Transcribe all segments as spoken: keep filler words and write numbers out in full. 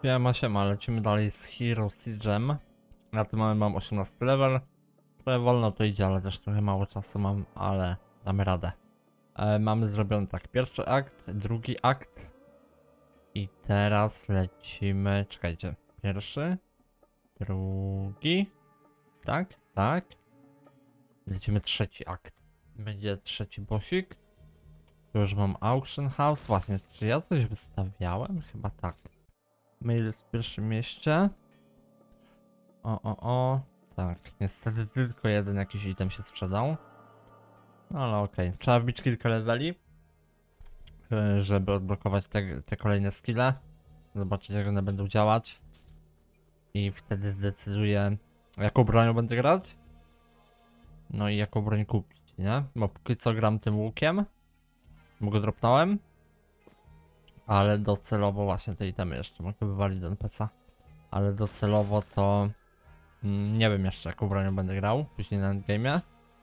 Siema, siema, lecimy dalej z Hero Siege'em. Na tym mamy mam osiemnasty level. Trochę wolno to idzie, ale też trochę mało czasu mam, ale damy radę. E, mamy zrobiony tak, pierwszy akt, drugi akt. I teraz lecimy, czekajcie, pierwszy, drugi, tak, tak. Lecimy trzeci akt. Będzie trzeci bossik. Tu już mam Auction House, właśnie, czy ja coś wystawiałem? Chyba tak. Mail jest w pierwszym mieście. O, o, o. Tak, niestety tylko jeden jakiś item się sprzedał. No ale okej, okay. Trzeba wbić kilka leveli, żeby odblokować te, te kolejne skille. Zobaczyć, jak one będą działać. I wtedy zdecyduję, jaką bronią będę grać. No i jaką broń kupić, nie? Bo póki co gram tym łukiem, bo go dropnąłem. Ale docelowo właśnie te itemy jeszcze mogę wywalić do N P C a. Ale docelowo to mm, nie wiem jeszcze, jaką bronią będę grał później na endgame'ie.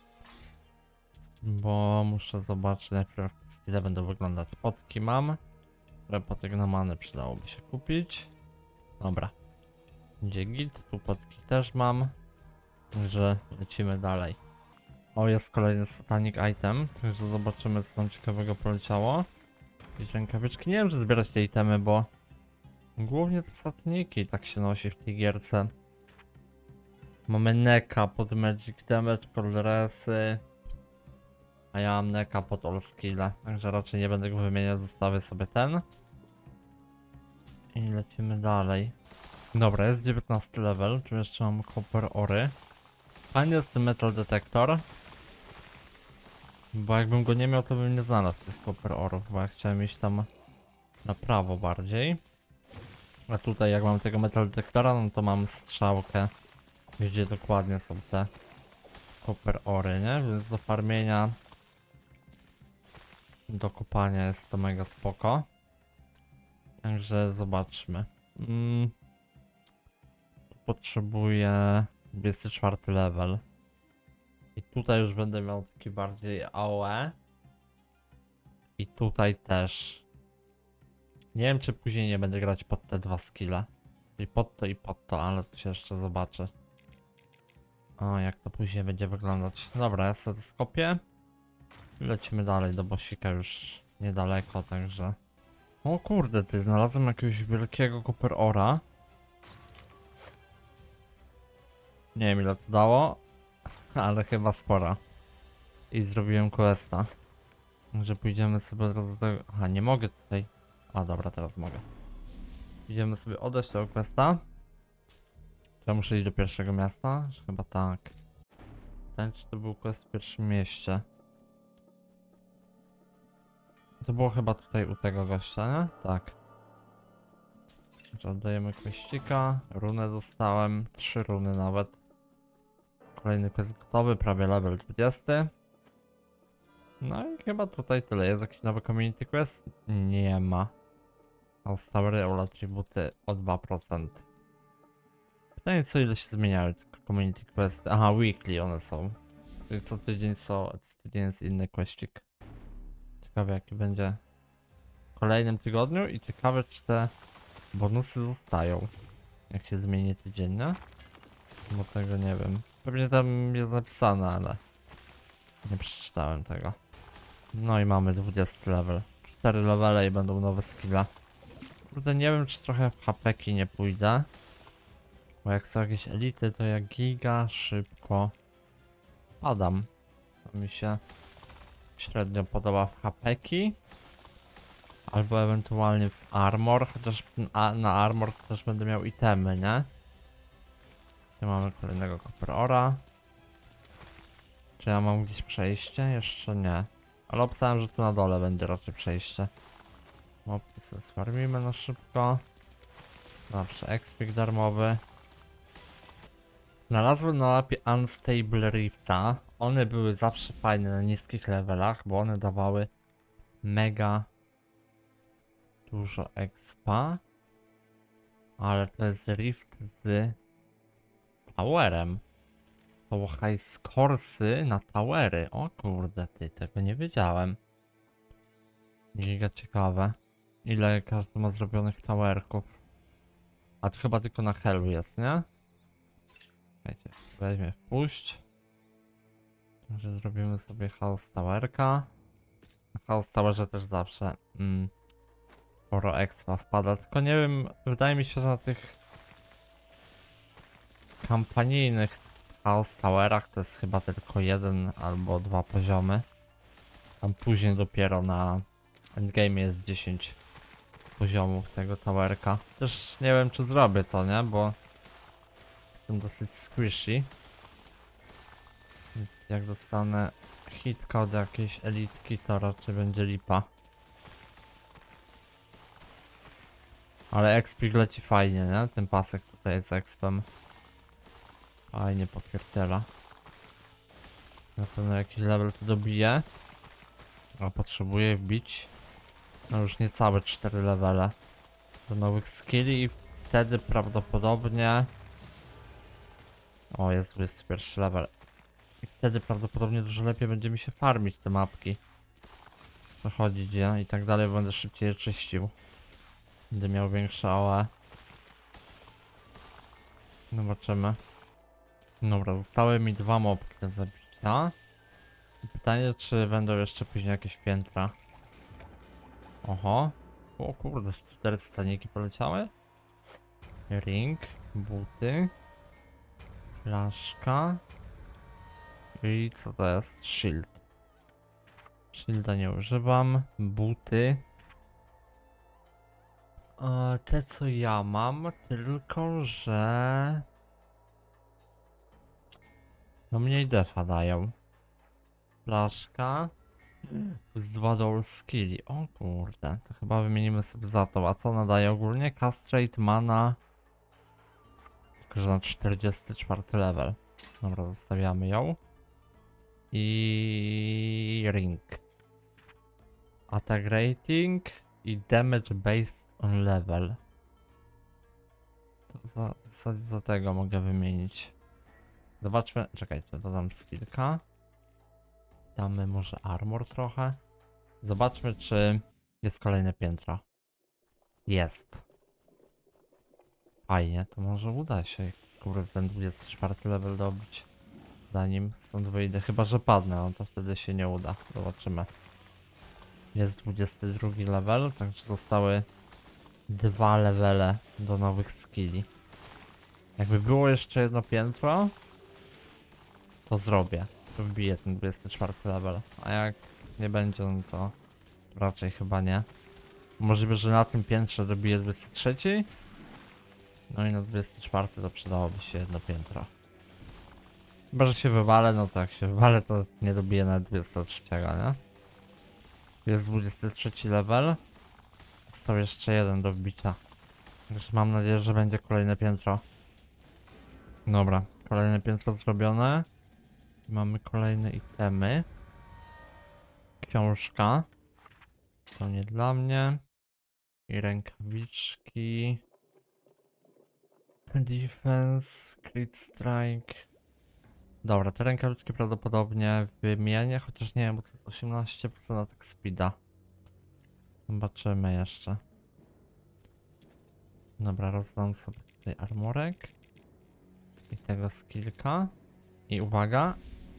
Bo muszę zobaczyć najpierw, jak te skille będą wyglądać. Potki mam. Repotek na manę przydałoby się kupić. Dobra. Idzie git, tu potki też mam. Także lecimy dalej. O, jest kolejny satanic item. Także zobaczymy, co tam ciekawego poleciało. Jakieś rękawiczki. Nie wiem, czy zbierać te itemy, bo głównie te sataniki tak się nosi w tej gierce. Mamy Neka pod Magic Damage, Coloresy. A ja mam Neka pod all skille, także raczej nie będę go wymieniać, zostawię sobie ten. I lecimy dalej. Dobra, jest dziewiętnasty level, tu jeszcze mam Copper Ory. Fajny jest ten Metal Detector. Bo jakbym go nie miał, to bym nie znalazł tych Copper Orów, bo ja chciałem iść tam na prawo bardziej. A tutaj jak mam tego Metal Detectora, no to mam strzałkę, gdzie dokładnie są te Copper Ory, nie? Więc do farmienia, do kopania jest to mega spoko. Także zobaczmy. Mm. Potrzebuję dwudziesty czwarty level. I tutaj już będę miał taki bardziej A O E. I tutaj też. Nie wiem, czy później nie będę grać pod te dwa skille. Czyli pod to i pod to, ale to się jeszcze zobaczy. O, jak to później będzie wyglądać. Dobra, ja sobie to skopię. I lecimy dalej do bossika już niedaleko, także... O kurde, ty, znalazłem jakiegoś wielkiego Copper Ora. Nie wiem, ile to dało, ale chyba spora. I zrobiłem questa. Także pójdziemy sobie od razu do tego... Aha, nie mogę tutaj... A dobra, teraz mogę. Idziemy sobie odejść tego questa. Ja muszę iść do pierwszego miasta? Chyba tak. Ten, czy to był quest w pierwszym mieście? To było chyba tutaj u tego gościa, nie? Tak. Także oddajemy questika. Runę dostałem. Trzy runy nawet. Kolejny quest gotowy, prawie level dwudziesty. No i chyba tutaj tyle. Jest jakiś nowy community quest? Nie ma. Zostały real atrybuty o dwa procent. Pytanie, co ile się zmieniały te community questy? Aha, weekly one są. Czyli co tydzień są, co tydzień jest inny questik. Ciekawe, jaki będzie w kolejnym tygodniu i ciekawe, czy te bonusy zostają, jak się zmieni tydzień, nie? Bo tego nie wiem. Pewnie tam jest napisane, ale nie przeczytałem tego. No i mamy dwudziesty level. cztery levele i będą nowe skille. Kurde, nie wiem, czy trochę w hapeki nie pójdę. Bo jak są jakieś elity, to ja giga szybko padam. To mi się średnio podoba w hapeki. Albo ewentualnie w armor, chociaż na armor też będę miał itemy, nie? Tu mamy kolejnego Copper Ora. Czy ja mam gdzieś przejście? Jeszcze nie. Ale obstałem, że tu na dole będzie raczej przejście. Mopki sobie sfarmimy na szybko. Zawsze expik darmowy. Znalazłem na mapie Unstable Rifta. One były zawsze fajne na niskich levelach, bo one dawały mega dużo expa. Ale to jest Rift z Towerem. To high scoresy na Towery. O kurde, ty, tego nie wiedziałem. Giga ciekawe. Ile każdy ma zrobionych towerków. A to chyba tylko na Helu jest, nie? Czekajcie, weźmie wpuść. Może zrobimy sobie House Towerka. Na House Towerze też zawsze mm, sporo expa wpada, tylko nie wiem, wydaje mi się, że na tych kampanijnych House Towerach to jest chyba tylko jeden albo dwa poziomy. Tam później dopiero na endgame jest dziesięć poziomów tego towerka. Też nie wiem, czy zrobię to, nie? Bo jestem dosyć squishy. Więc jak dostanę hitka od jakiejś elitki, to raczej będzie lipa. Ale expik leci fajnie, nie? Ten pasek tutaj jest expem. Fajnie popierdziela. Na pewno jakiś level tu dobije. A potrzebuję wbić no już niecałe cztery levele do nowych skilli i wtedy prawdopodobnie... O, jest dwudziesty pierwszy level. I wtedy prawdopodobnie dużo lepiej będzie mi się farmić te mapki. Przechodzić je i tak dalej, będę szybciej je czyścił. Będę miał większe O E. Zobaczymy. Dobra, zostały mi dwa mobki do zabicia. Pytanie, czy będą jeszcze później jakieś piętra. Oho. O kurde, cztery staniki poleciały. Ring, buty. Flaszka. I co to jest? Shield. Shielda nie używam. Buty. E, te co ja mam, tylko że... No mniej defa dają. Flaszka. Plus dwa double skilli. O kurde, to chyba wymienimy sobie za to. A co ona daje ogólnie? Castrate, mana. Tylko że na czterdziesty czwarty level. Dobra, zostawiamy ją. I ring. Attack rating i damage based on level. To za, w zasadzie za tego mogę wymienić. Zobaczmy, czekajcie, dodam skillka. Damy może armor trochę. Zobaczmy, czy jest kolejne piętro. Jest. Fajnie, to może uda się kurde ten dwudziesty czwarty level dobić. Zanim stąd wyjdę, chyba że padnę, no to wtedy się nie uda. Zobaczymy. Jest dwudziesty drugi level, także zostały dwa levele do nowych skilli. Jakby było jeszcze jedno piętro, to zrobię. To wbiję ten dwudziesty czwarty level. A jak nie będzie, no to raczej chyba nie. Możliwe, że na tym piętrze dobiję dwudziesty trzeci. No i na dwudziesty czwarty to przydałoby się jedno piętro. Chyba, że się wywalę, no to jak się wywalę, to nie dobiję na dwudziestego trzeciego, nie? Jest dwudziesty trzeci level. Został jeszcze jeden do wbicia. Także mam nadzieję, że będzie kolejne piętro. Dobra, kolejne piętro zrobione. Mamy kolejne itemy. Książka. To nie dla mnie. I rękawiczki. Defense, crit strike. Dobra, te rękawiczki prawdopodobnie wymienię, chociaż nie wiem, bo to jest osiemnaście procent atak speeda. Zobaczymy jeszcze. Dobra, rozdam sobie tutaj armorek. I tego skillka. I uwaga.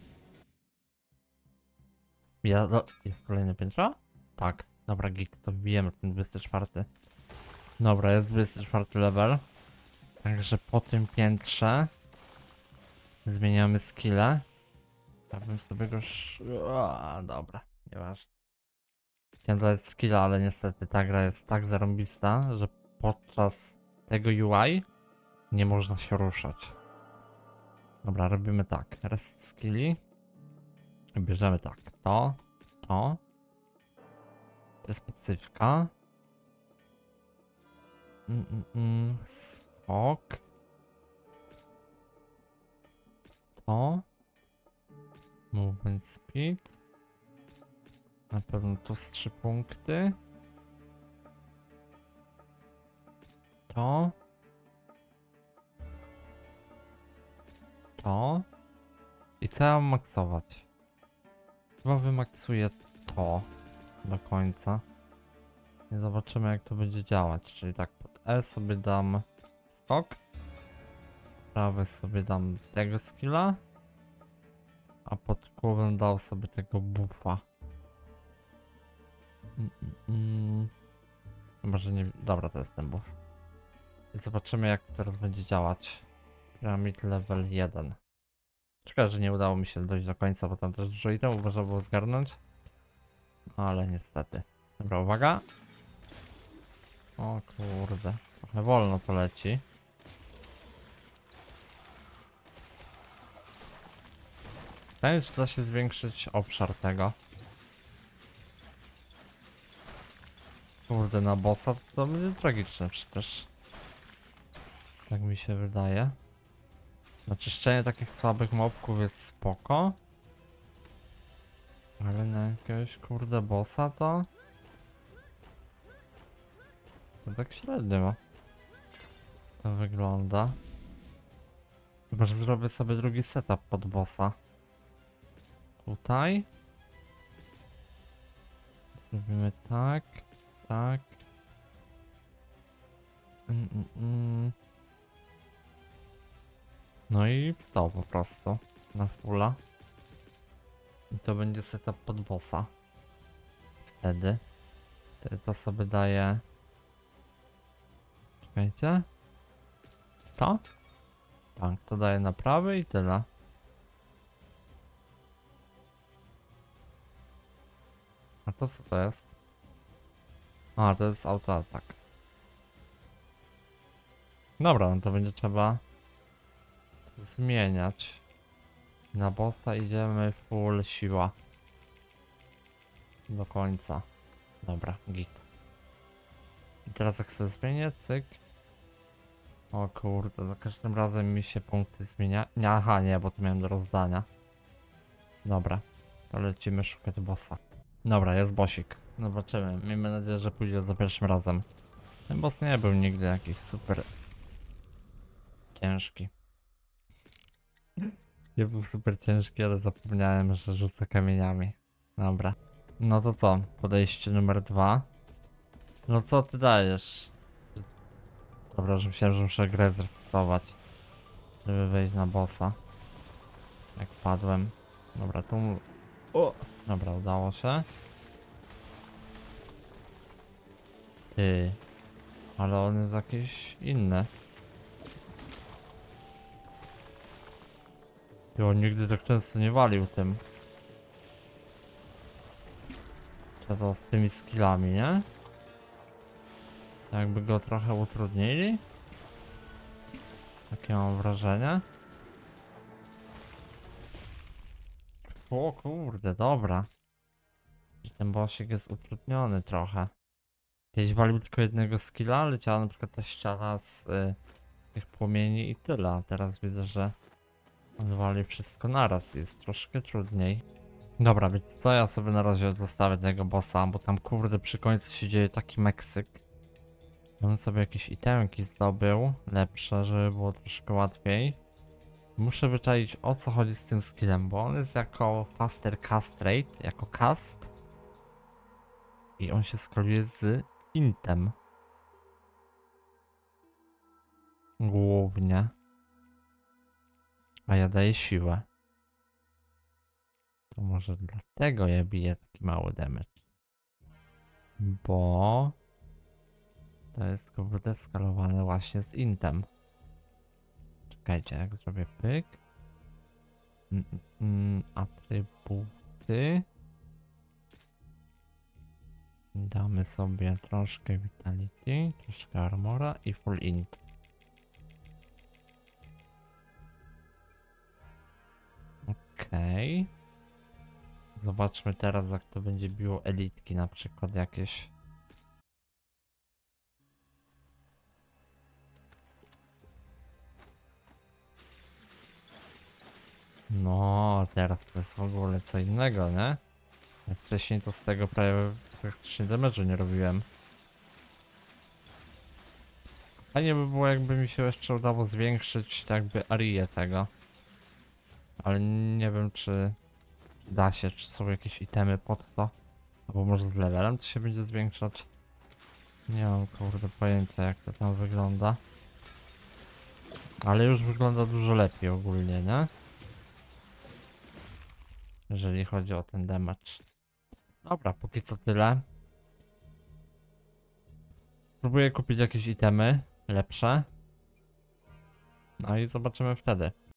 Ja, do, jest kolejne piętro? Tak, dobra, git, to wbijemy ten dwudziesty czwarty. Dobra, jest dwudziesty czwarty level. Także po tym piętrze zmieniamy skille. Ja bym sobie go... Sz... A, dobra, nieważne. Chciałem dodać skilla, ale niestety ta gra jest tak zarąbista, że podczas tego U I nie można się ruszać. Dobra, robimy tak. Rest skilli. Bierzemy tak. To, to. To jest specyfika. Mm, mm, mm. Skok. To. Movement speed. Na pewno tu z trzy punkty. To. To. I co ja mam maksować? Chyba wymaksuję to do końca. I zobaczymy, jak to będzie działać. Czyli tak pod E sobie dam skok. Prawy sobie dam tego skilla. A pod głowę dał sobie tego buffa. Mm, mm, mm. Chyba, że nie... Dobra, to jest ten buff. I zobaczymy, jak to teraz będzie działać. Pyramid level jeden. Szkoda, że nie udało mi się dojść do końca, bo tam też dużo itemów można było zgarnąć. Ale niestety. Dobra, uwaga. O kurde. Trochę wolno to leci. Pytanie, czy da się zwiększyć obszar tego. Kurde, na bossa to będzie tragiczne przecież. Tak mi się wydaje. No, czyszczenie takich słabych mobków jest spoko. Ale na jakiegoś kurde bossa to... To tak średnio to wygląda. Chyba, że zrobię sobie drugi setup pod bossa. Tutaj. Robimy tak, tak. Mm, mm, mm. No i to po prostu. Na fulla. I to będzie setup pod bossa. Wtedy. Wtedy to sobie daje... Czekajcie. To? Tak, to daje naprawy i tyle. A to co to jest? A, to jest autoatak. Dobra, no to będzie trzeba zmieniać. Na bossa idziemy full siła. Do końca. Dobra, git. I teraz jak sobie zmienię, cyk. O kurde, za każdym razem mi się punkty zmienia. Nie, aha, nie, bo to miałem do rozdania. Dobra, to lecimy szukać bossa. Dobra, jest bossik. Zobaczymy. Miejmy nadzieję, że pójdzie za pierwszym razem. Ten boss nie był nigdy jakiś super ciężki. Nie był super ciężki, ale zapomniałem, że rzuca kamieniami. Dobra. No to co? Podejście numer dwa. No co ty dajesz? Dobra, że myślałem, że muszę grę zresetować, żeby wejść na bossa. Jak padłem. Dobra, tu... O! Dobra, udało się. Ty. Ale on jest jakiś inny. I on nigdy tak często nie walił tym. Czy to z tymi skillami, nie? Jakby go trochę utrudnili. Takie mam wrażenie. O kurde, dobra. Ten bossik jest utrudniony trochę. Kiedyś walił tylko jednego skilla, leciała na przykład ta ściana z y, tych płomieni i tyle. A teraz widzę, że on wali wszystko naraz i jest troszkę trudniej. Dobra, więc co, ja sobie na razie zostawię tego bossa, bo tam kurde przy końcu się dzieje taki Meksyk. Ja bym sobie jakieś itemki zdobył, lepsze, żeby było troszkę łatwiej. Muszę wyczaić, o co chodzi z tym skillem, bo on jest jako faster cast rate, jako cast. I on się skaluje z intem. Głównie. A ja daję siłę. To może dlatego ja biję taki mały damage. Bo... to jest kurde skalowane właśnie z intem. Czekajcie, jak zrobię pyk. Mm, mm, atrybuty. Damy sobie troszkę vitality, troszkę armora i full int. Okej. Okay. Zobaczmy teraz, jak to będzie biło elitki, na przykład jakieś. No, teraz to jest w ogóle co innego, nie? Jak wcześniej to z tego prawie praktycznie damage'u nie robiłem. Fajnie by było, jakby mi się jeszcze udało zwiększyć jakby arię tego. Ale nie wiem, czy da się, czy są jakieś itemy pod to. Albo może z levelem to się będzie zwiększać. Nie mam kurde pojęcia, jak to tam wygląda. Ale już wygląda dużo lepiej ogólnie, nie? Jeżeli chodzi o ten damage. Dobra, póki co tyle. Próbuję kupić jakieś itemy lepsze. No i zobaczymy wtedy.